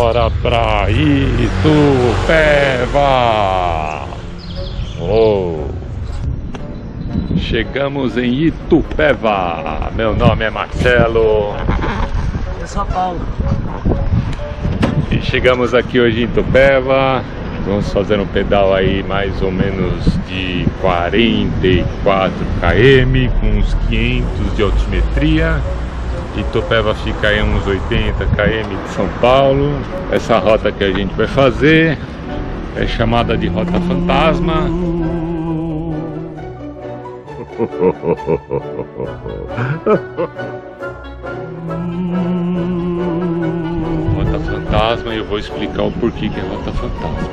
Bora pra Itupeva! Oh. Chegamos em Itupeva. Meu nome é Marcelo. Eu sou Paulo. E chegamos aqui hoje em Itupeva. Vamos fazer um pedal aí mais ou menos de 44 km, com uns 500 de altimetria. Itupeva fica aí uns 80 km de São Paulo. Essa rota que a gente vai fazer é chamada de Rota Fantasma. Rota Fantasma, e eu vou explicar o porquê que é Rota Fantasma.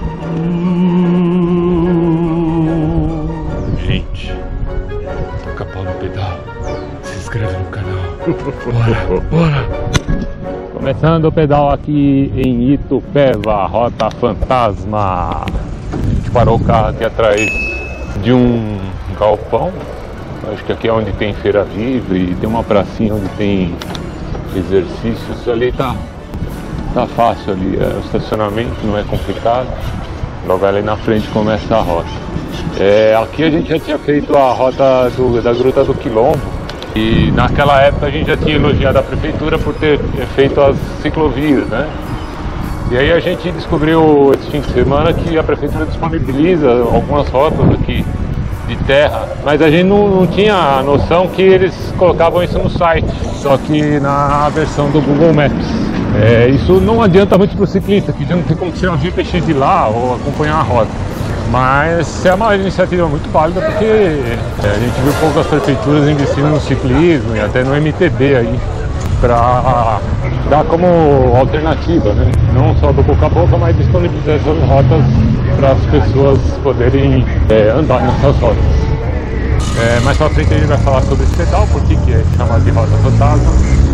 Gente, toca pau no pedal, se inscreve no canal. Bora! Começando o pedal aqui em Itupeva, Rota Fantasma. A gente parou o carro aqui atrás de um galpão. Acho que aqui é onde tem feira livre, tem uma pracinha onde tem exercícios. Ali tá fácil ali, o estacionamento não é complicado. Logo ali na frente começa a rota. Aqui a gente já tinha feito a rota da Gruta do Quilombo. E naquela época a gente já tinha elogiado a prefeitura por ter feito as ciclovias, né? E aí a gente descobriu esse fim de semana que a prefeitura disponibiliza algumas rotas aqui de terra, mas a gente não tinha a noção que eles colocavam isso no site, só que na versão do Google Maps. Isso não adianta muito para o ciclista, que já não tem como tirar o GPX de lá ou acompanhar a rota. Mas é uma iniciativa muito válida, porque a gente viu poucas prefeituras investindo no ciclismo e até no MTB aí, para dar como alternativa, né? Não só do boca a boca, mas disponibilizar essas rotas para as pessoas poderem andar nessas rotas. Mais pra frente a gente vai falar sobre esse pedal, por que é chamado de Rota Fantasma.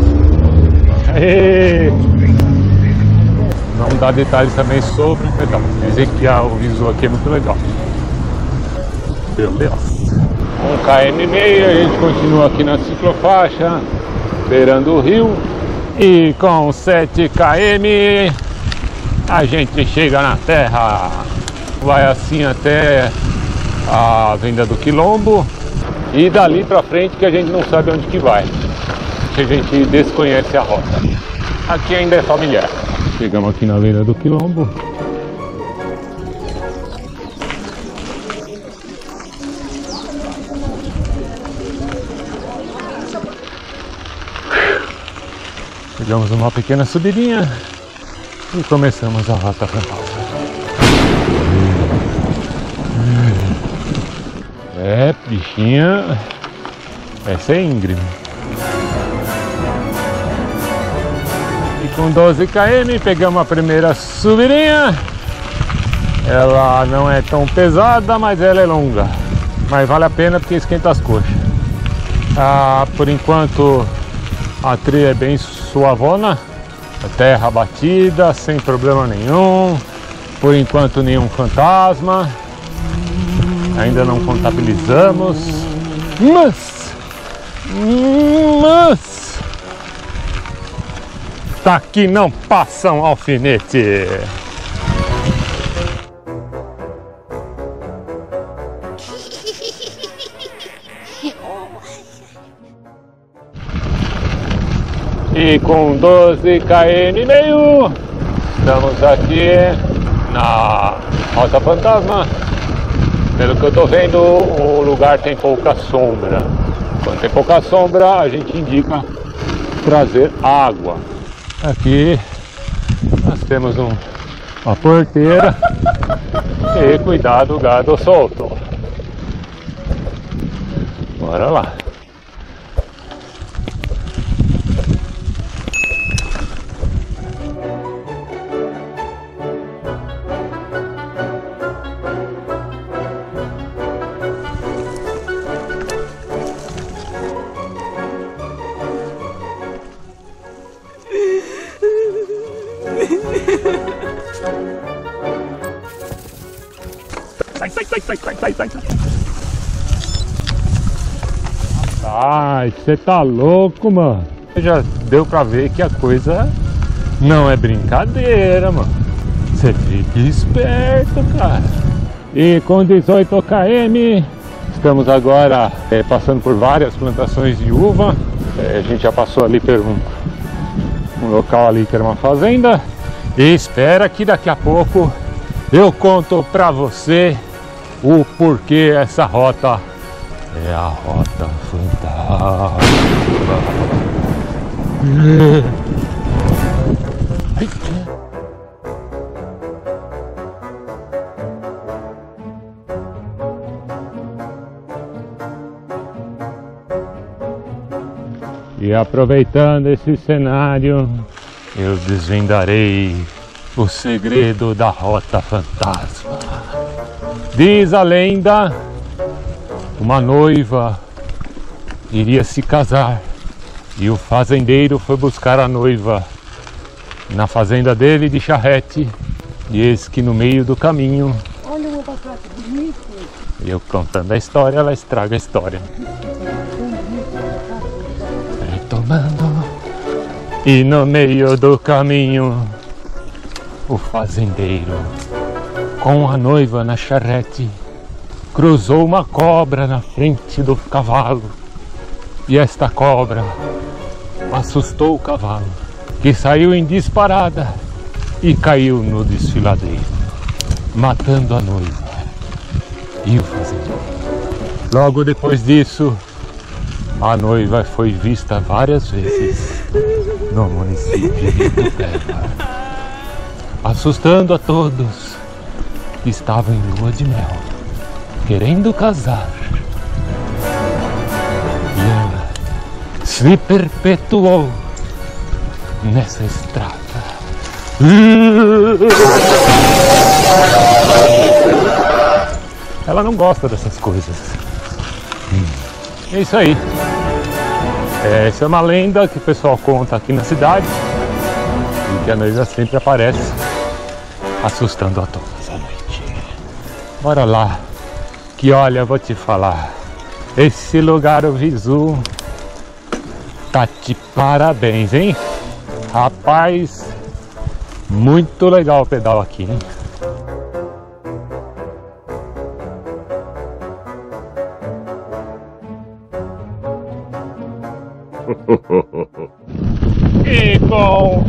Não dá detalhes também sobre o pedal. Dizer que o visual aqui é muito legal. Beleza. 1,5 km, a gente continua aqui na ciclofaixa, beirando o rio. E com 7 km a gente chega na terra. Vai assim até a Venda do Quilombo. E dali pra frente que a gente não sabe onde que vai, que a gente desconhece a rota. Aqui ainda é familiar. Chegamos aqui na Venda do Quilombo. Pegamos uma pequena subidinha e começamos a Rota Fantasma. Bichinha, essa é íngreme. E com 12 km pegamos a primeira subidinha. Ela não é tão pesada, mas ela é longa. Mas vale a pena porque esquenta as coxas. Por enquanto a trilha é bem suavona, a terra batida, sem problema nenhum. Por enquanto nenhum fantasma. Ainda não contabilizamos, mas daqui não passa um alfinete. E com 12 km e meio estamos aqui na Rota Fantasma. Pelo que eu tô vendo, o lugar tem pouca sombra. Quando tem pouca sombra, a gente indica trazer água. Aqui nós temos uma porteira. E cuidado, gado solto. Bora lá. Sai. Ai, você tá louco, mano. Já deu pra ver que a coisa Não é brincadeira, mano. Você fica esperto, cara. E com 18 km, estamos agora passando por várias plantações de uva. A gente já passou ali por um local ali que era uma fazenda. E espera que daqui a pouco eu conto pra você o porquê essa rota é a Rota Fantasma. E aproveitando esse cenário, eu desvendarei o segredo da Rota Fantasma. Diz a lenda, uma noiva iria se casar e o fazendeiro foi buscar a noiva na fazenda dele de charrete, e eis que no meio do caminho, Olha o abacate bonito. eu contando a história, ela estraga a história. Retomando, e no meio do caminho, o fazendeiro, com a noiva na charrete, cruzou uma cobra na frente do cavalo. E esta cobra assustou o cavalo, que saiu em disparada e caiu no desfiladeiro, matando a noiva e o fazendeiro. Logo depois disso, a noiva foi vista várias vezes no município de Itupeva, assustando a todos que estavam em lua de mel, querendo casar. E ela se perpetuou nessa estrada. Ela não gosta dessas coisas. É isso aí. Essa é uma lenda que o pessoal conta aqui na cidade, e que a noiva sempre aparece assustando a todos à noite. Bora lá, que olha, vou te falar, esse lugar, o Visu, tá de parabéns, hein? Rapaz, muito legal o pedal aqui, hein? E com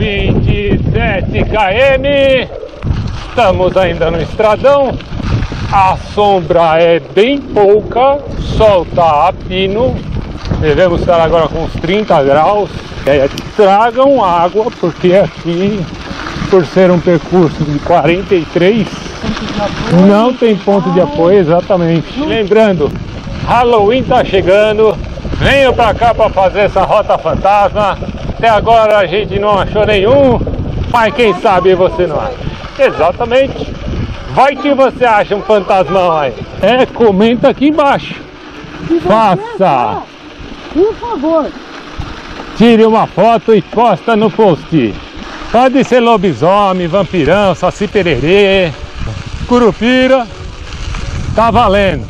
27 km, estamos ainda no estradão. A sombra é bem pouca, o sol tá a pino. Devemos estar agora com uns 30 graus. Tragam água, porque aqui, por ser um percurso de 43, não tem ponto de apoio, exatamente. Lembrando, Halloween tá chegando. Venham pra cá pra fazer essa Rota Fantasma. Até agora a gente não achou nenhum, mas quem sabe você não acha. Exatamente. Vai que você acha um fantasmão aí. Comenta aqui embaixo. Faça. Por favor. Tire uma foto e posta no post. Pode ser lobisomem, vampirão, saci pererê, curupira. Tá valendo.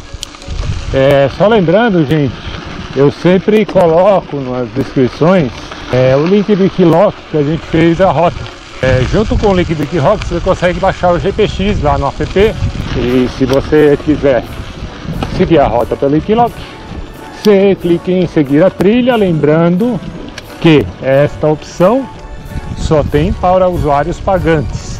Só lembrando, gente, eu sempre coloco nas descrições o link do Wikiloc que a gente fez a rota. Junto com o link do Wikiloc você consegue baixar o GPX lá no app. E se você quiser seguir a rota pelo Wikiloc, você clica em seguir a trilha, lembrando que esta opção só tem para usuários pagantes.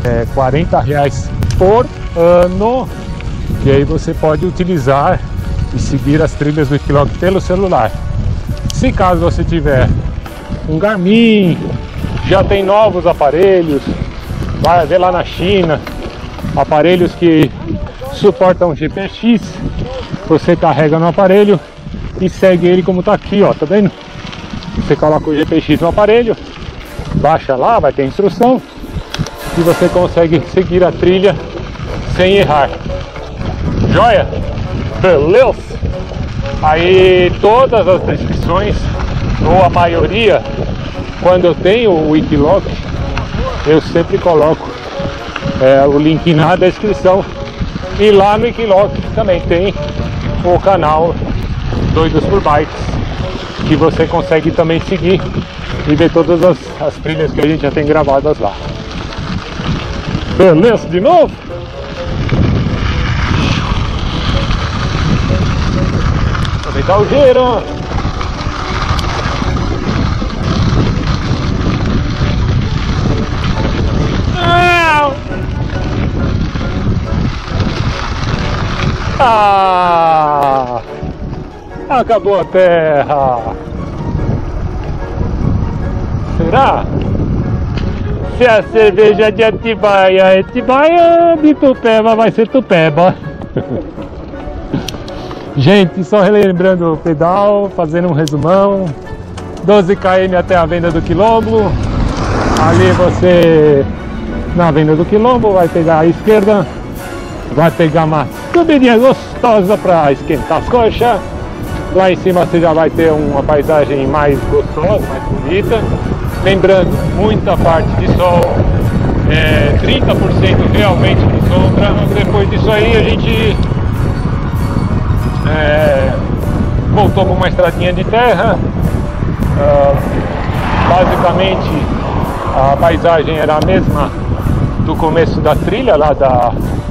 R$40 por ano, e aí você pode utilizar e seguir as trilhas do Wikiloc pelo celular. Se caso você tiver um Garmin, já tem novos aparelhos, vai ver lá na China, aparelhos que suportam GPX, você carrega no aparelho e segue ele como tá aqui, ó, tá vendo? Você coloca o GPX no aparelho, baixa lá, vai ter instrução e você consegue seguir a trilha sem errar. Joia? Beleza? Aí todas as descrições, ou a maioria, quando eu tenho o Wikiloc, eu sempre coloco o link na descrição. E lá no Wikiloc também tem o canal Doidos por Bikes, que você consegue também seguir e ver todas as trilhas que a gente já tem gravadas lá. Beleza de novo? Aproveitar o giro. Ah! Acabou a terra! Será? Se a cerveja de Atibaia é Atibaia, de Itupeva vai ser Tupeba. Gente, só relembrando o pedal, fazendo um resumão. 12 km até a venda do Quilombo. Ali você, na venda do Quilombo, vai pegar a esquerda. Vai pegar uma subidinha gostosa para esquentar as coxas. Lá em cima você já vai ter uma paisagem mais gostosa, mais bonita. Lembrando, muita parte de sol, 30% realmente de sombra. Depois disso aí a gente voltou para uma estradinha de terra. Basicamente a paisagem era a mesma do começo da trilha lá da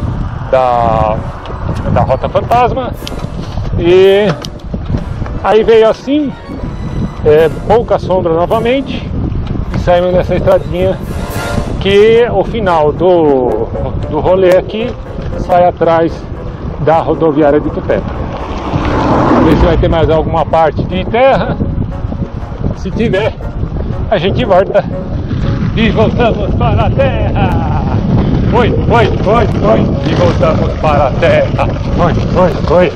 Rota Fantasma, e aí veio assim, pouca sombra novamente, e saímos nessa estradinha que o final do rolê aqui sai atrás da rodoviária de Itupeva. Vamos ver se vai ter mais alguma parte de terra. Se tiver, a gente volta e voltamos para a terra. Oi, e voltamos para a terra. Oi.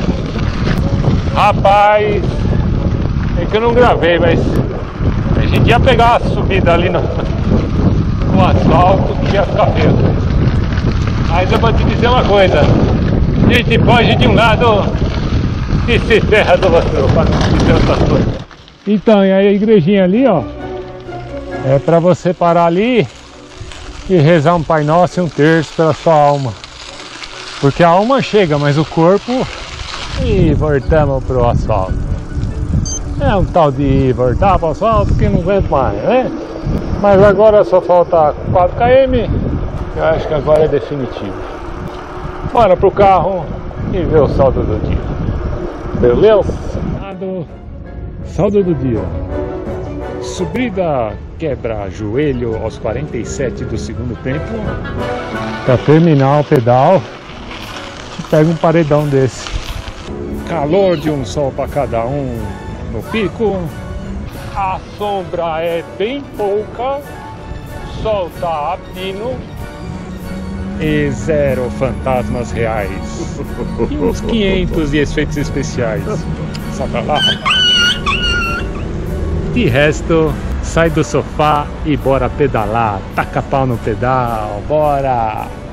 Rapaz, é que eu não gravei, mas a gente ia pegar a subida ali no asfalto que ia ficar feio. Mas eu vou te dizer uma coisa: a gente foge de um lado e se ferra do outro, para não dizer outras coisas. Então, e aí a igrejinha ali, ó, é para você parar ali e rezar um Pai Nosso e um terço pela sua alma, porque a alma chega, mas o corpo, e voltamos pro asfalto. É um tal de voltar pro asfalto que não aguento mais, né? Mas agora só falta 4 km, eu acho que agora é definitivo. Bora pro carro e ver o saldo do dia. Beleza? Saldo do dia: subida quebra-joelho aos 47 do segundo tempo. Para terminar o pedal, pega um paredão desse. Calor de um sol para cada um no pico. A sombra é bem pouca, sol tá a pino e 0 fantasmas reais. E uns 500 de efeitos especiais. Só pra lá. De resto, sai do sofá e bora pedalar. Taca pau no pedal, bora!